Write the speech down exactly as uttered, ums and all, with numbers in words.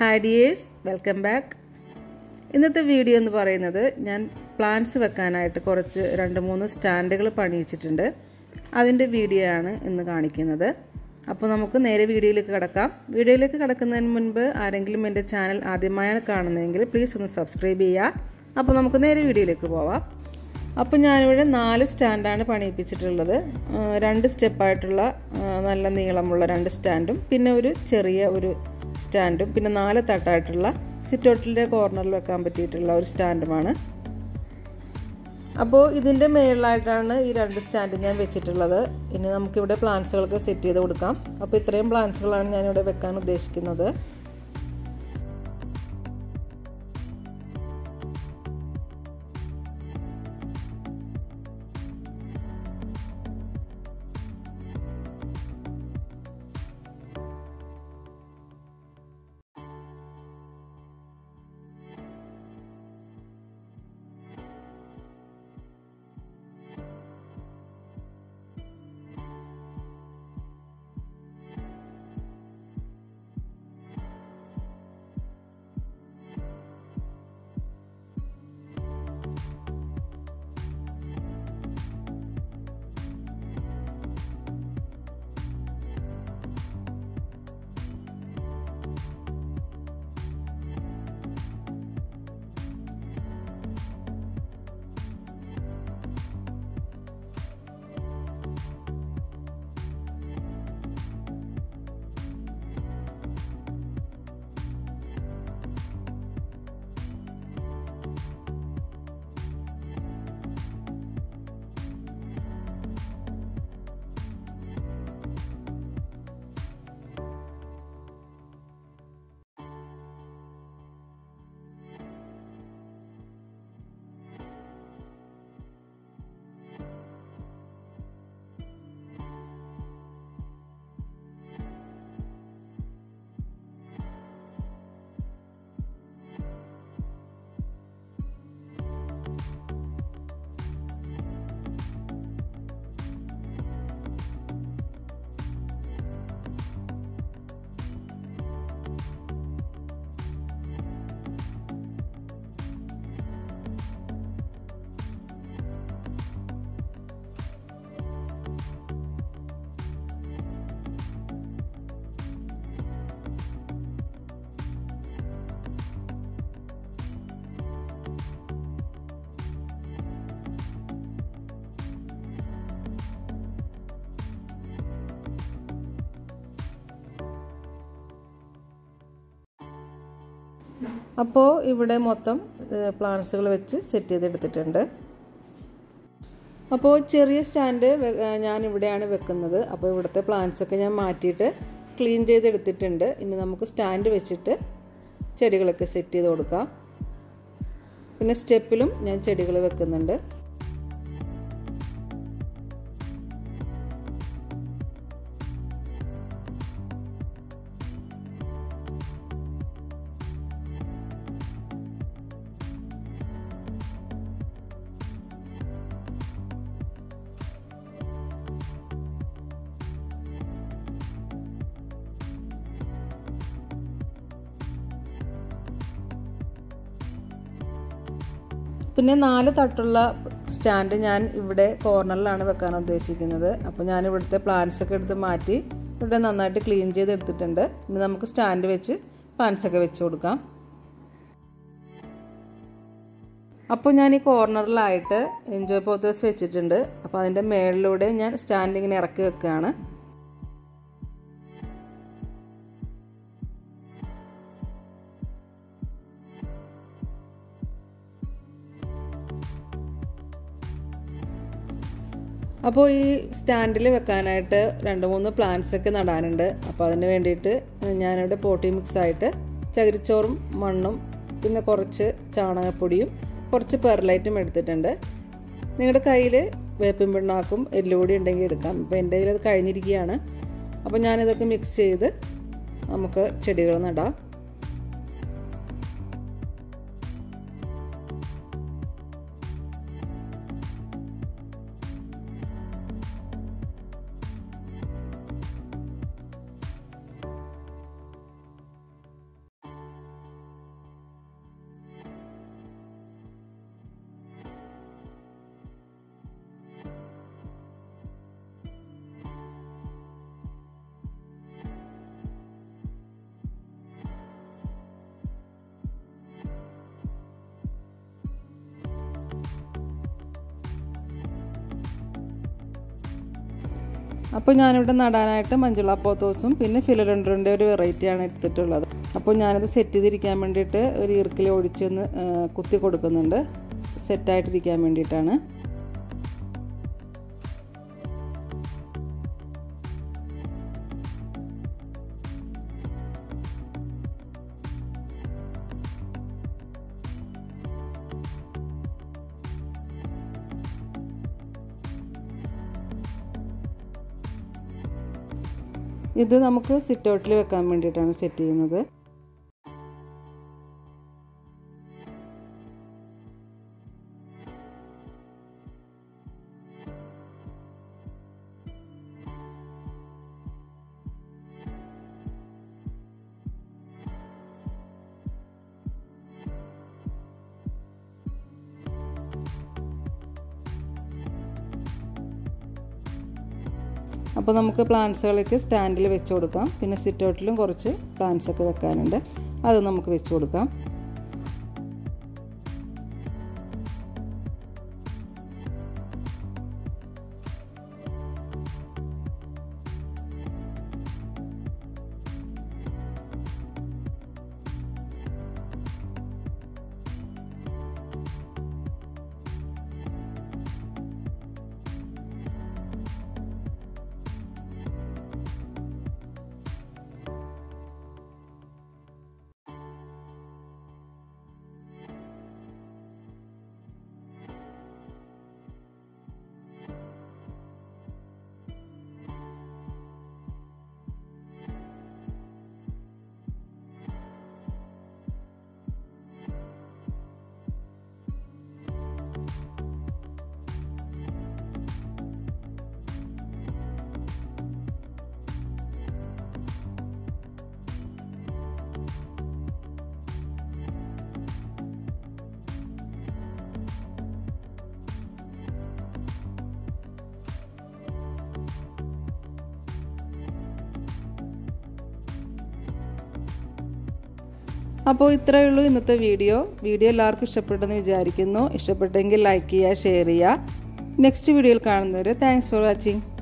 Hi dears, welcome back. ഇന്നത്തെ video എന്ന് പറയുന്നത് ഞാൻ പ്ലാന്റ്സ് വെക്കാനായിട്ട് കുറച്ച് രണ്ട് മൂന്ന് സ്റ്റാൻഡുകൾ പണിയിച്ചിട്ടുണ്ട്. അതിന്റെ വീഡിയോ ആണ് ഇന്ന് കാണിക്കുന്നത്. അപ്പോൾ നമുക്ക് നേരെ വീഡിയോയിലേക്ക് കടക്കാം. വീഡിയോയിലേക്ക് കടക്കുന്നതിന് മുൻപ് ആരെങ്കിലും എൻ്റെ ചാനൽ ആദ്യമായാണ് കാണുന്നതെങ്കിൽ പ്ലീസ് ഒന്ന് സബ്സ്ക്രൈബ് ചെയ്യുക. അപ്പോൾ നമുക്ക് നേരെ വീഡിയോയിലേക്ക് പോവാം. അപ്പോൾ ഞാൻ ഇവിടെ നാല് സ്റ്റാൻഡാണ് പണിയിപ്പിച്ചിട്ടുള്ളത്. രണ്ട് സ്റ്റെപ്പ് ആയിട്ടുള്ള നല്ല നീളമുള്ള രണ്ട് സ്റ്റാൻഡും പിന്നെ ഒരു ചെറിയ ഒരു സ്റ്റാൻഡും പിന്നെ നാല് തട്ടായിട്ടുള്ള സിറ്റൗട്ടിന്റെ കോർണറിൽ വെക്കാൻ പറ്റിയിട്ടുള്ള ഒരു സ്റ്റാൻഡുമാണ്. അപ്പോൾ ഇതിന്റെ മേളിലായിട്ടാണ് ഈ രണ്ട് സ്റ്റാൻഡ് ഞാൻ വെച്ചിട്ടുള്ളത്. ഇനി നമുക്ക് ഇവിടെ പ്ലാന്റ്സുകളൊക്കെ സെറ്റ് ചെയ്ത് കൊടുക്കാം. അപ്പോൾ ഇത്രയും പ്ലാന്റ്സുകളാണ് ഞാൻ ഇവിടെ വെക്കാൻ ഉദ്ദേശിക്കുന്നത്. അപ്പോൾ ഇവിടെ മൊത്തം പ്ലാന്റ്സുകൾ വെച്ച് സെറ്റ് ചെയ്തെടുത്തിട്ടുണ്ട്. അപ്പോൾ ചെറിയ സ്റ്റാൻഡ് ഞാൻ ഇവിടെയാണ് വെക്കുന്നത്. അപ്പോൾ ഇവിടുത്തെ പ്ലാന്റ്സ് ഒക്കെ ഞാൻ മാറ്റിയിട്ട് ക്ലീൻ ചെയ്തെടുത്തിട്ടുണ്ട്. ഇനി നമുക്ക് സ്റ്റാൻഡ് വെച്ചിട്ട് ചെടികളൊക്കെ സെറ്റ് ചെയ്ത് കൊടുക്കാം. പിന്നെ സ്റ്റെപ്പിലും ഞാൻ ചെടികൾ വെക്കുന്നുണ്ട്. പിന്നെ നാല് തട്ടുള്ള സ്റ്റാൻഡ് ഞാൻ ഇവിടെ കോർണറിലാണ് വെക്കാൻ ഉദ്ദേശിക്കുന്നത്. അപ്പോൾ ഞാൻ ഇവിടുത്തെ പ്ലാന്റ്സ് ഒക്കെ എടുത്ത് മാറ്റി ഇവിടെ നന്നായിട്ട് ക്ലീൻ ചെയ്ത് എടുത്തിട്ടുണ്ട്. ഇനി നമുക്ക് സ്റ്റാൻഡ് വെച്ച് പ്ലാന്റ്സ് ഒക്കെ വെച്ച് കൊടുക്കാം. അപ്പോൾ ഞാൻ ഈ കോർണറിലായിട്ട് എൻജോയ് പോത്തേഴ്സ് വെച്ചിട്ടുണ്ട്. അപ്പോൾ അതിൻ്റെ മേളിലൂടെ ഞാൻ സ്റ്റാൻഡ് ഇങ്ങനെ ഇറക്കി വെക്കുകയാണ്. അപ്പോൾ ഈ സ്റ്റാൻഡിൽ വെക്കാനായിട്ട് രണ്ട് മൂന്ന് പ്ലാന്റ്സ് ഒക്കെ നടാനുണ്ട്. അപ്പോൾ അതിന് വേണ്ടിയിട്ട് ഞാനിവിടെ പോട്ടി മിക്സ് ആയിട്ട് ചകിരിച്ചോറും മണ്ണും പിന്നെ കുറച്ച് ചാണകപ്പൊടിയും കുറച്ച് പെർലൈറ്റും എടുത്തിട്ടുണ്ട്. നിങ്ങളുടെ കയ്യിൽ വേപ്പിൻ പിണ്ണാക്കും എല്ലുപൊടി ഉണ്ടെങ്കിൽ എടുക്കാം. ഇപ്പോൾ എൻ്റെ കയ്യിൽ അത് കഴിഞ്ഞിരിക്കുകയാണ്. അപ്പോൾ ഞാനിതൊക്കെ മിക്സ് ചെയ്ത് നമുക്ക് ചെടികൾ നടാം. അപ്പോൾ ഞാനിവിടെ നടാനായിട്ട് മഞ്ജുള പോത്തോസും പിന്നെ ഫിലഡൻഡ്രൻ്റെ ഒരു വെറൈറ്റിയാണ് എടുത്തിട്ടുള്ളത്. അപ്പോൾ ഞാനത് സെറ്റ് ചെയ്തിരിക്കാൻ വേണ്ടിയിട്ട് ഒരു ഇറുക്കിൽ ഒഴിച്ചൊന്ന് കുത്തി കൊടുക്കുന്നുണ്ട്, സെറ്റായിട്ടിരിക്കാൻ വേണ്ടിയിട്ടാണ്. ഇത് നമുക്ക് സിറ്റ് ഔട്ടിൽ വെക്കാൻ വേണ്ടിയിട്ടാണ് സെറ്റ് ചെയ്യുന്നത്. അപ്പോൾ നമുക്ക് പ്ലാന്റ്സുകളൊക്കെ സ്റ്റാൻഡിൽ വെച്ച് കൊടുക്കാം. പിന്നെ സിറ്റ് ഔട്ടിലും കുറച്ച് പ്ലാന്റ്സ് ഒക്കെ വെക്കാനുണ്ട്, അത് നമുക്ക് വെച്ച് കൊടുക്കാം. അപ്പോൾ ഇത്രയേ ഉള്ളൂ ഇന്നത്തെ വീഡിയോ. വീഡിയോ എല്ലാവർക്കും ഇഷ്ടപ്പെട്ടെന്ന് വിചാരിക്കുന്നു. ഇഷ്ടപ്പെട്ടെങ്കിൽ ലൈക്ക് ചെയ്യുക, ഷെയർ ചെയ്യുക. നെക്സ്റ്റ് വീഡിയോയിൽ കാണുന്നവരെ താങ്ക്സ് ഫോർ വാച്ചിങ്.